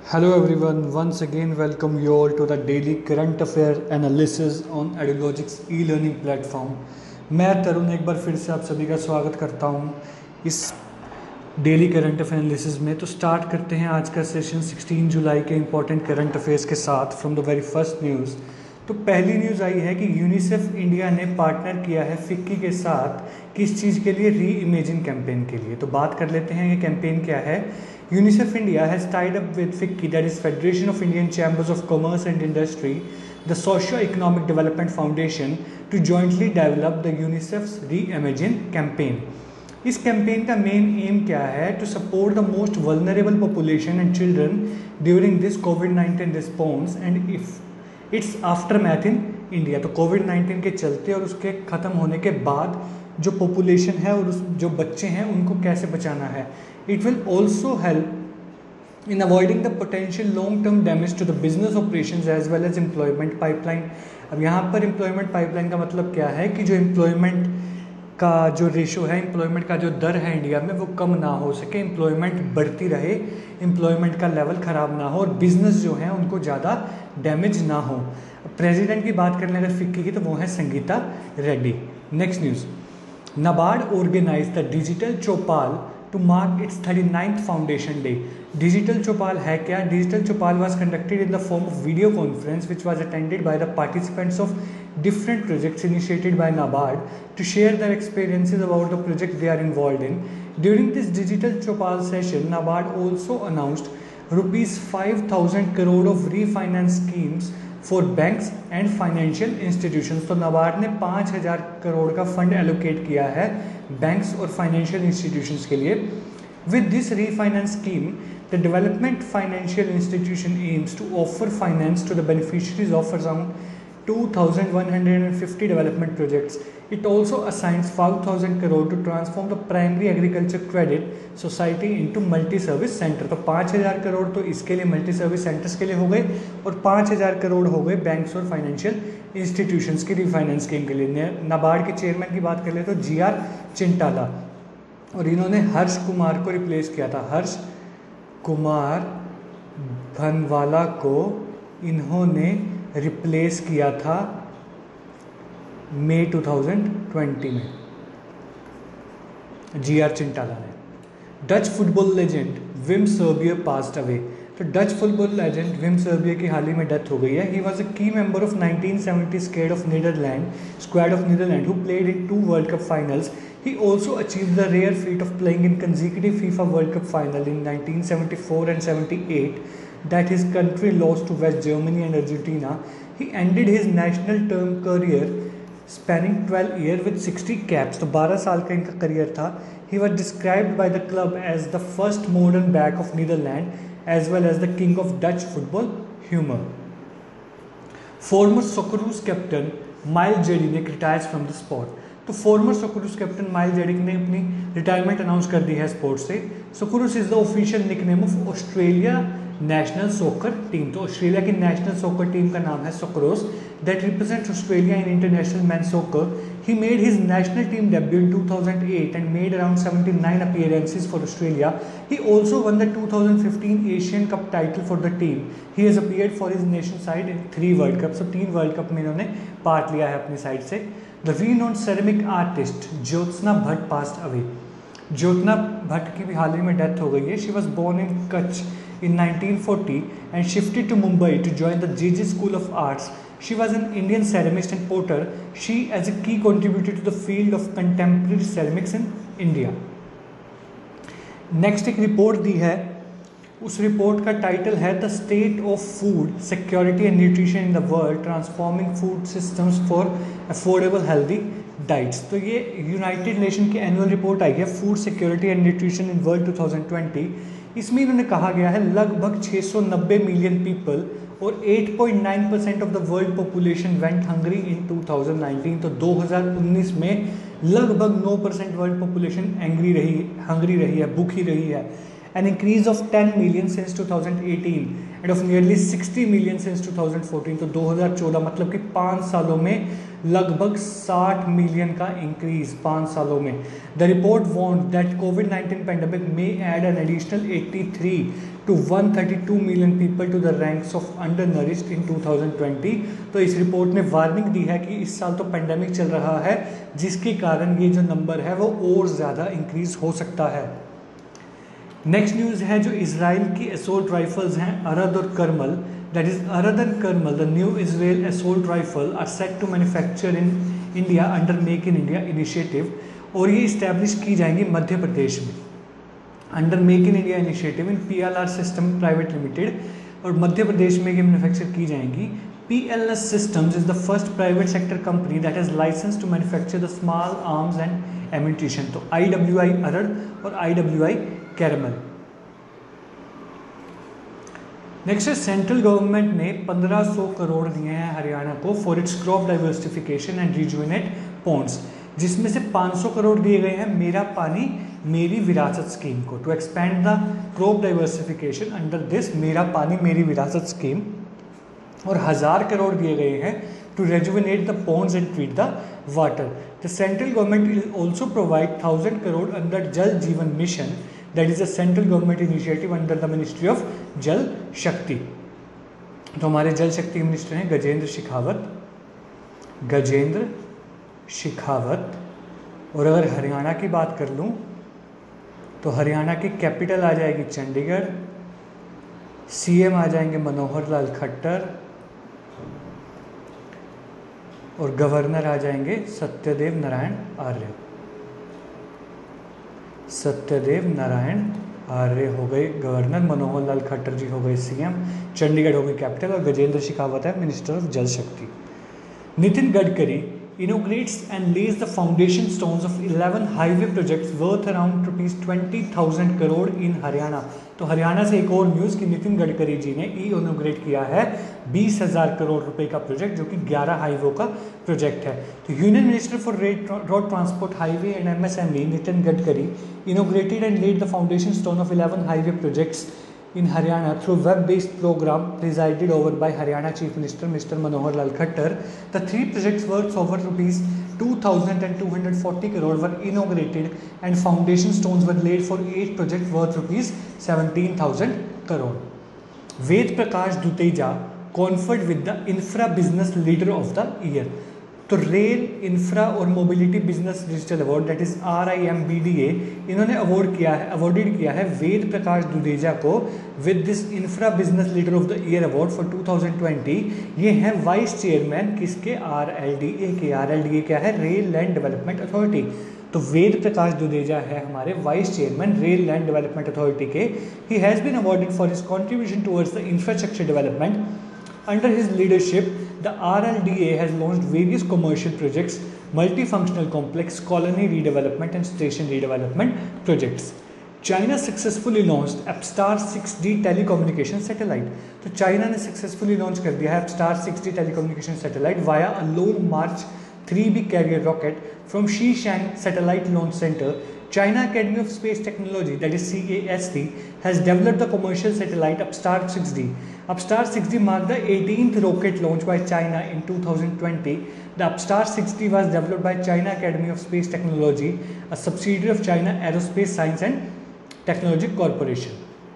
Hello everyone, once again welcome you all to the daily current affair analysis on Edulogic's e-learning platform। मैं तरुण एक बार फिर से आप सभी का स्वागत करता हूं इस डेली करंट अफेयर एनालिसिस में। तो स्टार्ट करते हैं आज का सेशन 16 जुलाई के इंपॉर्टेंट करंट अफेयर्स के साथ from the very first news. तो पहली न्यूज़ आई है कि यूनिसेफ इंडिया ने पार्टनर किया है फिक्की के साथ किस चीज़ के लिए, री इमेजिन कैंपेन के लिए। तो बात कर लेते हैं ये कैंपेन क्या है। UNICEF India has tied up with FICCI, that is Federation of Indian Chambers of Commerce and Industry, the Socio Economic Development Foundation to jointly develop the UNICEF's reimagine campaign. इस campaign का main aim क्या है? To support the most vulnerable population and children during this कोविड-19 response and if it's aftermath in India. तो कोविड-19 के चलते और उसके ख़त्म होने के बाद जो पॉपुलेशन है और जो बच्चे हैं उनको कैसे बचाना है। It will also help in avoiding the potential long term damage to the business operations as well as employment pipeline. अब यहाँ पर एम्प्लॉयमेंट पाइपलाइन का मतलब क्या है कि जो एम्प्लॉयमेंट का जो रेशो है, एम्प्लॉयमेंट का जो दर है इंडिया में वो कम ना हो सके, एम्प्लॉयमेंट बढ़ती रहे, एम्प्लॉयमेंट का लेवल ख़राब ना हो और बिजनेस जो है उनको ज़्यादा डैमेज ना हो। प्रेसिडेंट की बात करने अगर फिक्की की तो वो है Sangita Reddy. Next news, NABARD organise the digital Chaupal to mark its 39th foundation day. Digital Chaupal है क्या? Digital Chaupal was conducted in the form of video conference which was attended by the participants of different projects initiated by NABARD to share their experiences about the project they are involved in. During this digital Chopal session, NABARD also announced rupees 5,000 crore of refinance schemes for banks and financial institutions. तो NABARD ने 5,000 करोड़ का fund allocate किया है banks और financial institutions के लिए। With this refinance scheme, the development financial institution aims to offer finance to the beneficiaries of around 2,150 development projects. It also assigns 5,000 crore to transform the primary agriculture credit society into multi-service center. तो 5,000 करोड़ तो इसके लिए multi service centres के लिए हो गए और 5,000 करोड़ हो गए बैंक्स और फाइनेंशियल इंस्टीट्यूशंस की रिफाइनेंस स्कीम के लिए। नाबार्ड के चेयरमैन की बात कर ले तो GR चिंटाला, और इन्होंने हर्ष कुमार को रिप्लेस किया था। हर्ष कुमार भनवाला को इन्होंने रिप्लेस किया था मई 2020 में GR चिंटाला ने। Dutch football legend Wim Suurbier passed away. तो Dutch football legend Wim Suurbier की हाल ही में डेथ हो गई है। He was a key member of 1970 squad of Netherlands who played in 2 World Cup finals. He also achieved the rare feat of playing in consecutive FIFA World Cup final in 1974 and 78 that his country lost to West Germany and Argentina. He ended his national term career spanning 12 years with 60 caps. तो 12 साल का इनका career था। He was described by the club as the first modern back of Netherlands as well as the king of Dutch football humor. Former Socceroos captain Miles Jedinek retires from the sport. तो former Socceroos captain Mile Jedinak ने अपनी retirement announce कर दी है sports से। Socceroos is the official nickname of Australia national soccer team. तो Australia की national soccer team का नाम है Socceroos that represents Australia in international man soccer. He made his national team debut in 2008 and made around 79 appearances for Australia. He also won the 2015 Asian Cup title for the team. He has appeared for his nation side in 3 World Cup. तो 3 World cup में इन्होंने part लिया है अपनी side से। The renowned ceramic artist Jyotsna Bhatt passed away. Jyotsna Bhatt की भी हाल ही में डेथ हो गई है। She was born in Kutch in 1940 and shifted to Mumbai to join the JJ School of Arts. She was an Indian ceramist and potter. She as a key contributor to the field of contemporary ceramics in India. Next एक report दी है, उस report का title है the state of food security and nutrition in the world transforming food systems for affordable healthy diets. तो ये United Nation की annual report आई है food security and nutrition in world 2020। इसमें इन्होंने कहा गया है लगभग 690 मिलियन पीपल और 8.9% of the world population went hungry in 2019। तो 2019 में लगभग 9% वर्ल्ड पॉपुलेशन हंग्री रही है, भूखी रही है। An increase of 10 million since 2018 and of nearly 60 million since 2014। तो 2014 मतलब कि 5 सालों में लगभग 60 मिलियन का इंक्रीज 5 सालों में। द रिपोर्ट वार्न्ड दैट कोविड-19 pandemic may add an additional 83 to 132 million people to the ranks of undernourished in 2020। तो इस रिपोर्ट ने वार्निंग दी है कि इस साल तो पेंडेमिक चल रहा है, जिसके कारण ये जो नंबर है वो और ज़्यादा इंक्रीज हो सकता है। नेक्स्ट न्यूज़ है जो इजराइल की असोल्ट राइफल्स हैं अरद और Carmel, that is Arad and Carmel, the new Israel assault rifle are set to manufacture in India under Make in India initiative, और ये इस्टेब्लिश की जाएंगी मध्य प्रदेश में under Make in India initiative in PLR system private limited, और मध्य प्रदेश में ये manufacture की जाएंगी। PLS Systems is the first private sector company that has license to manufacture the small arms and ammunition। तो IWI अरड और IWI Carmel. Next है central government ने 1500 करोड़ दिए हैं हरियाणा को for its crop diversification and rejuvenate ponds, जिसमें से 500 करोड़ दिए गए हैं मेरा पानी मेरी विरासत स्कीम को, to expand the crop diversification under this Mera Pani मेरी विरासत स्कीम, और 1000 करोड़ दिए गए हैं to rejuvenate the ponds and treat the water. The central government will also provide 1000 crore under Jal Jeevan Mission, that is a central government initiative under the Ministry of Jal Shakti. तो हमारे जल शक्ति minister हैं गजेंद्र शेखावत। और अगर हरियाणा की बात कर लूँ तो हरियाणा की कैपिटल आ जाएगी चंडीगढ़, CM आ जाएंगे मनोहर लाल खट्टर, और गवर्नर आ जाएंगे सत्यदेव नारायण आर्य हो गए गवर्नर, मनोहर लाल खट्टर जी हो गए CM, चंडीगढ़ हो गई कैपिटल, और गजेंद्र शेखावत है मिनिस्टर ऑफ जल शक्ति। Nitin Gadkari inaugurates and lays the foundation stones of 11 highway projects worth around ₹20,000 crore in Haryana. तो हरियाणा से एक और न्यूज़ कि नितिन गडकरी जी ने इनोग्रेट किया है 20,000 करोड़ रुपए का प्रोजेक्ट, जो कि 11 हाईवे का प्रोजेक्ट है। तो Union Minister for road transport highway and MSME Nitin Gadkari inaugurated and laid the foundation stone of 11 highway projects in Haryana through web-based program presided over by Haryana Chief Minister Mr. Manohar Lal Khattar. The 3 projects worth over rupees 2,240 crore were inaugurated and foundation stones were laid for 8 projects worth rupees 17,000 crore. Ved Prakash Duteja conferred with the Infra Business Leader of the Year। तो rail infra और mobility business digital award that is RIMBDA इन्होंने awarded किया है वेद प्रकाश दुदेजा को with this infra business leader of the year award for 2020। ये हैं vice chairman किसके, RLDA के। RLDA क्या है, रेल लैंड डेवलपमेंट अथॉरिटी। तो वेद प्रकाश दुदेजा है हमारे vice chairman rail land development authority के। He has been awarded for his contribution towards the infrastructure development. Under his leadership, the RLDA has launched various commercial projects, multifunctional complex, colony redevelopment and station redevelopment projects. China successfully launched APSTAR 6D telecommunication satellite। तो China ने successfully launch कर दिया है APSTAR 6D telecommunication satellite via a Long March 3B carrier rocket from Xishang Satellite Launch Center। China Academy of Space Technology, that is CAST, has developed the commercial satellite APSTAR 6D. APSTAR 6D marked the 18th rocket launch by China in 2020. The APSTAR 6D was developed by China Academy of Space Technology, a subsidiary of China Aerospace Science and Technology Corporation।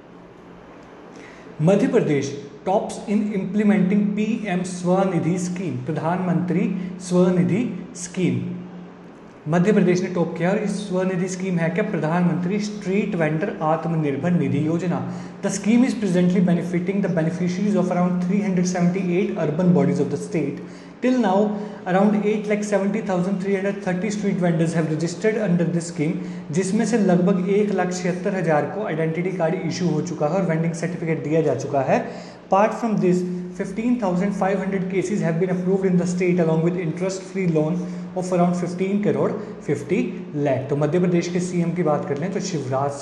Madhya Pradesh tops in implementing PM Svanidhi scheme, Pradhanmantri Svanidhi scheme. Madhya Pradesh ने top किया, और इस Svanidhi scheme है क्या, प्रधानमंत्री street vendor Atmanirbhar Nidhi Yojana. The scheme is presently benefiting the beneficiaries of around 378 urban bodies of the state. Till now around 8,70,330 street vendors have registered under this scheme, जिसमें से लगभग 1,76,000 को आइडेंटिटी कार्ड इशू हो चुका है और वेंडिंग सर्टिफिकेट दिया जा चुका है। Apart from this, 15,500 cases have been approved in the state along with interest-free loan of around 15 crore 50 lakh। तो मध्य प्रदेश के CM की बात कर लें तो Shivraj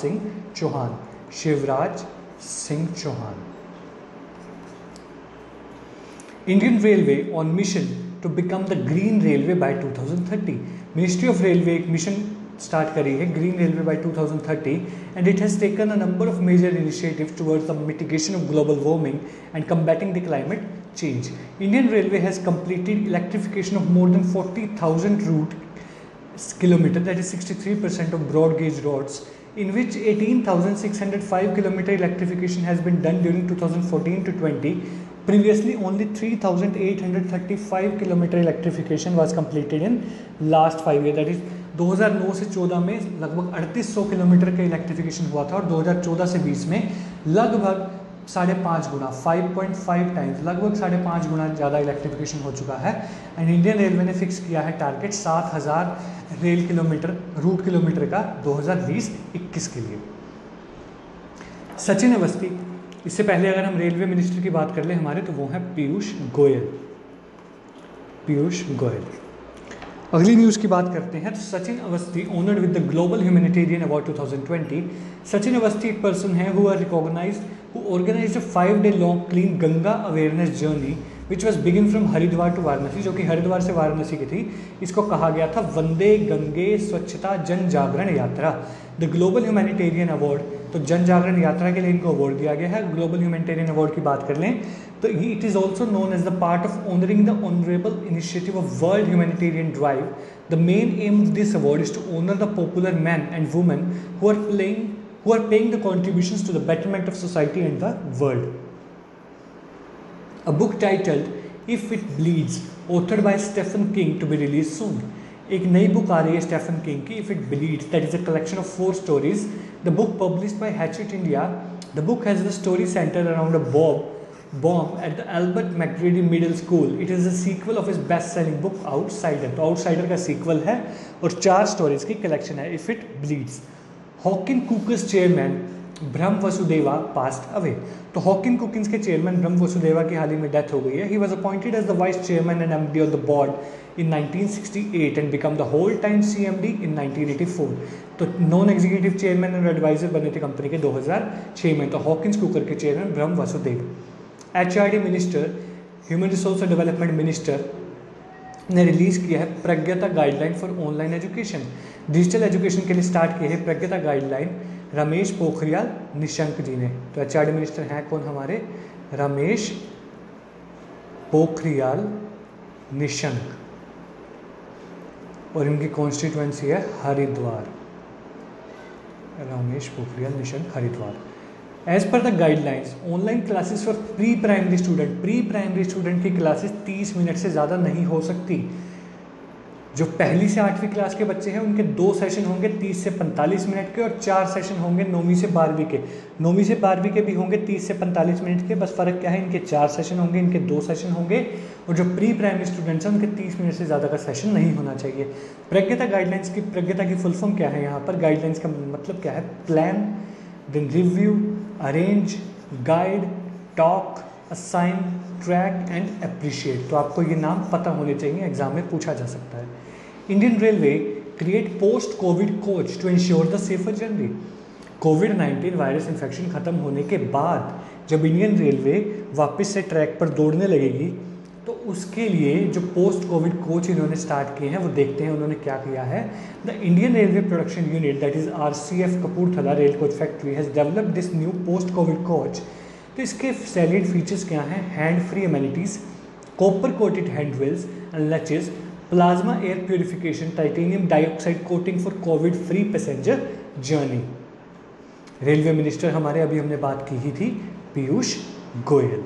Singh Chouhan. Indian Railway on mission to become the green railway by 2030। Ministry of railway एक mission start करी है green railway by 2030 and it has taken a number of major initiatives towards the mitigation of global warming and combating the climate change। Indian Railway has completed electrification of more than 40,000 route kilometers, that is 63% of broad gauge roads in which 18,605 kilometer electrification has been done during 2014 to 20. Previously, only 3,835 kilometer electrification was completed in last 5 years. That is 2009 से 14 में लगभग 3800 kilometre का electrification हुआ था और 2014 से 20 में लगभग 5.5 गुना 5.5 टाइम्स लगभग 5.5 गुना ज़्यादा इलेक्ट्रिफिकेशन हो चुका है। एंड इंडियन रेलवे ने फिक्स किया है target 7,000 rail kilometre route kilometre का 2020-21 के लिए। सचिन अवस्थी, इससे पहले अगर हम रेलवे मिनिस्टर की बात कर ले हमारे, तो वो है पीयूष गोयल। पीयूष गोयल। अगली न्यूज़ की बात करते हैं तो Sachin Awasthi honoured with the global humanitarian award 2020। Sachin Awasthi एक पर्सन है who organised a 5-day long clean Ganga awareness journey which was begin from Haridwar to Varanasi, जो कि हरिद्वार से वाराणसी की थी। इसको कहा गया था वंदे गंगे स्वच्छता जन जागरण यात्रा। द ग्लोबल ह्यूमैनिटेरियन अवार्ड, तो जन जागरण यात्रा के लिए इनको अवार्ड दिया गया है। ग्लोबल ह्यूमैनिटेरियन अवार्ड की बात कर लें तो it is also known as the part of honouring the honourable initiative of world humanitarian drive. The main aim of this award is to honour the popular man and women who are paying the contributions to the betterment of society and the world. A book titled If It Bleeds, authored by Stephen King, to be released soon. एक नई book आ रही है Stephen King की, If It Bleeds, that is a collection of 4 stories. The book published by Hachette India. The book has the story centered around a bomb at the Albert McGrady Middle School. It is a sequel of his best-selling book Outsider. तो Outsider का sequel है और 4 stories की collection है If It Bleeds. Hawkins Cookers chairman Brahm Vasudeva passed away. तो Hawkins Cookers के chairman Brahm Vasudeva की हाल ही में डेथ हो गई है। He was appointed as the vice chairman and MD of the board in 1968 and become the whole time CMD in 1984। तो non executive chairman और एडवाइजर बने थे कंपनी के 2006 में। तो हॉकिंस कुकर के chairman Brahm Vasudev. HRD minister, human resource development minister ने release किया है Pragyata guideline for online education. Digital education के लिए स्टार्ट किए हैं प्रज्ञता गाइडलाइन रमेश पोखरियाल निशंक जी ने। तो एचआरडी मिनिस्टर हैं कौन हमारे? रमेश पोखरियाल निशंक, और इनकी कॉन्स्टिट्यूएंसी है Haridwar. Ramesh Pokhriyal Nishank, Haridwar. As per the guidelines online classes for pre primary student की क्लासेस 30 मिनट से ज़्यादा नहीं हो सकती। जो पहली से 8वीं क्लास के बच्चे हैं उनके 2 सेशन होंगे 30 से 45 मिनट के और 4 सेशन होंगे 9वीं से 12वीं के। 9वीं से 12वीं के भी होंगे 30 से 45 मिनट के, बस फ़र्क क्या है, इनके 4 सेशन होंगे, इनके 2 सेशन होंगे। और जो प्री प्राइमरी स्टूडेंट्स हैं उनके 30 मिनट से ज़्यादा का सेशन नहीं होना चाहिए। प्रज्ञता गाइडलाइंस की, प्रज्ञता की फुल फॉर्म क्या है यहाँ पर? गाइडलाइंस का मतलब क्या है? Plan, then review, arrange, guide, talk, assign, track and appreciate. तो आपको ये नाम पता होने चाहिए, एग्जाम में पूछा जा सकता है। Indian railway create post covid coach to ensure the safer journey. कोविड-19 वायरस इन्फेक्शन खत्म होने के बाद जब इंडियन रेलवे वापस से ट्रैक पर दौड़ने लगेगी तो उसके लिए जो पोस्ट कोविड कोच इन्होंने स्टार्ट किए हैं वो देखते हैं उन्होंने क्या किया है। The Indian railway production unit that is RCF Kapurthala rail coach factory has developed this new post covid coach. तो इसके सैलिड फीचर्स क्या हैं? Hand free amenities, copper coated hand wheels and latches, plasma air purification, titanium dioxide coating for covid free passenger journey. Railway minister हमारे अभी हमने बात की ही थी पीयूष गोयल।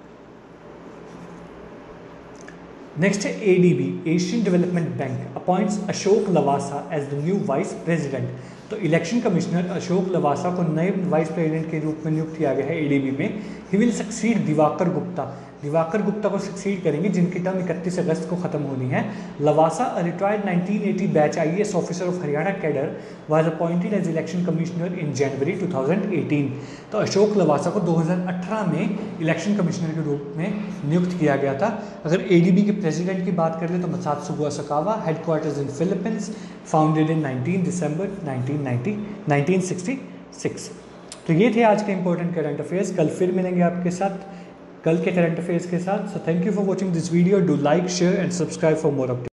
नेक्स्ट है ADB, Asian development bank appoints Ashok Lavasa as the new vice president. तो election commissioner Ashok Lavasa को नए वाइस प्रेसिडेंट के रूप में नियुक्त किया गया है ADB में। He will succeed Diwakar Gupta. Diwakar Gupta को सक्सीड करेंगे जिनकी टर्म 31 अगस्त को खत्म होनी है। Lavasa, a retired 1980 batch IAS officer of Haryana cadre, was appointed as election commissioner in January 2018। तो अशोक लवासा को 2018 में इलेक्शन कमिश्नर के रूप में नियुक्त किया गया था। अगर ADB के प्रेसिडेंट की बात कर ले तो Masatsugu Asakawa, headquarters in Philippines, founded in 19 December 1966। तो ये थे आज के इंपॉर्टेंट करंट अफेयर्स। कल फिर मिलेंगे आपके साथ कल के करंट अफेयर्स के साथ। So thank you for watching this video. Do like, share and subscribe for more updates.